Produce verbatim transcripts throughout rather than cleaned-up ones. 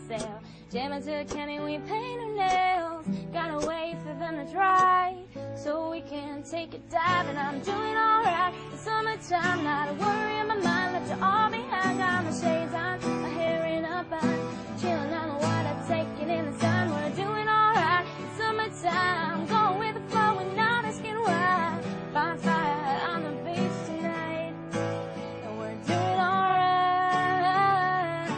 sale. Jamming to a candy, we paint our nails. Gotta wait for them to dry so we can take a dive. And I'm doing alright. It's summertime, not a worry in my mind. Let you all behind. Got my shades on, my hair in a bun, chilling on the water, taking in the sun. We're doing alright. It's summertime, going with the flow and not asking why. Bonfire on the beach tonight, and we're doing alright,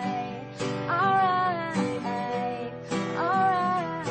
alright, alright.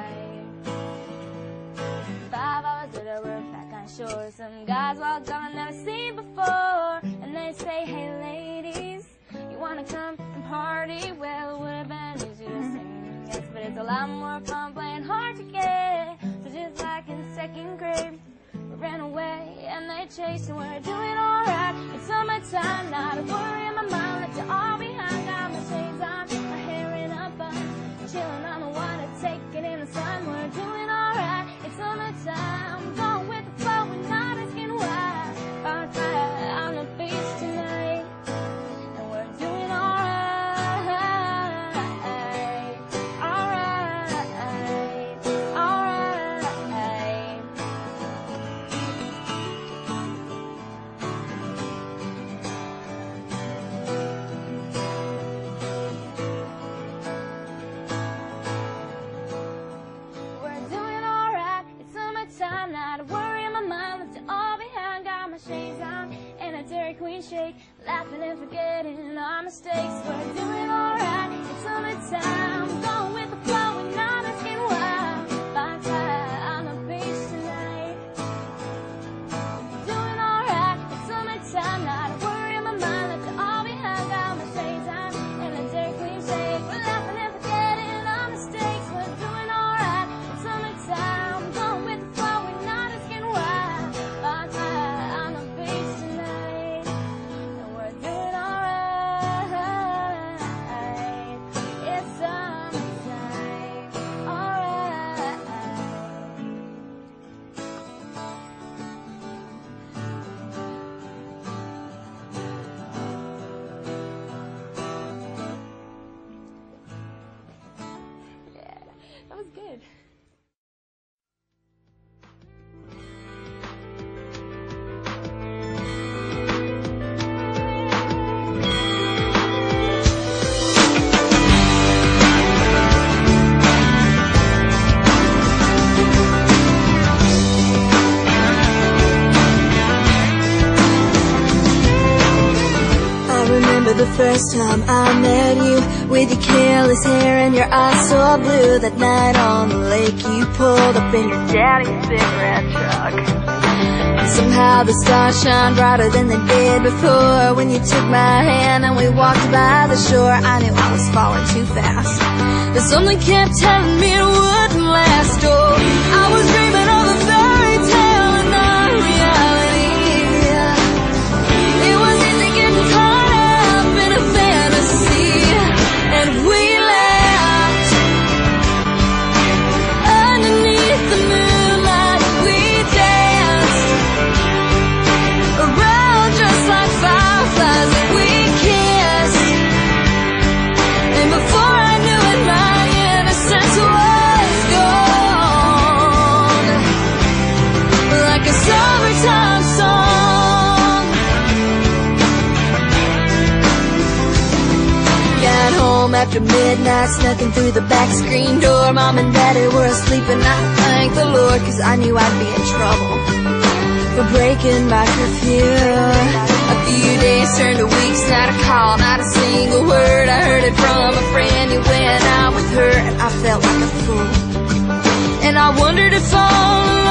Five hours later, we're back on shore. Some guys walked on, never seen before, and they say, hey ladies, you wanna come and party? Well, it would have been easy to say yes, but it's a lot more fun playing hard to get. So just like in second grade, we ran away and they chased, and we're doing alright. It's summertime, not a worry in my mind. Let you all behind. Got my shades on, my hair in a bun, chilling on the water, taking in the sun. We're doing alright. It's summertime, going with the flow and not asking why. Bonfire on the beach tonight, and we're doing alright, alright, alright. We're doing alright. It's summertime, not a worry in my mind. Left it all behind. Got my shades on and a Dairy Queen shake, laughing and forgetting our mistakes. We're doing alright. It's summertime, going with the flow and not asking why. Bonfire on the beach tonight, doing alright. It's summertime, not a worry in my mind. Left it all behind. Got my shades on and a Dairy Queen shake, we're laughing and forgetting our mistakes. We're doing alright. It's summertime, going with the flow and not asking why. Bonfire on the beach tonight, and we're doing alright. It's summertime, alright. Yeah, that was good. I remember the first time I met you, with your careless hair and your eyes so blue. That night on the lake you pulled up in your daddy's big red truck. Somehow the stars shine brighter than they did before, when you took my hand and we walked by the shore. I knew I was falling too fast, but something kept telling me it wouldn't last. Oh, I was dreaming of a fairy tale and not reality. It was easy getting caught up in a fantasy, and we laughed underneath the moonlight. We danced around just like fireflies, and we kissed. And before I knew it, my innocence was gone, like a summertime song. Got home after midnight, snuck in through the back screen door. Mom and Daddy were asleep, and I thank the Lord, 'cause I knew I'd be in trouble for breaking my curfew. A few days turned to weeks, not a call, not a single word. I heard it from a friend, you went out with her, and I felt like a fool. And I wondered if all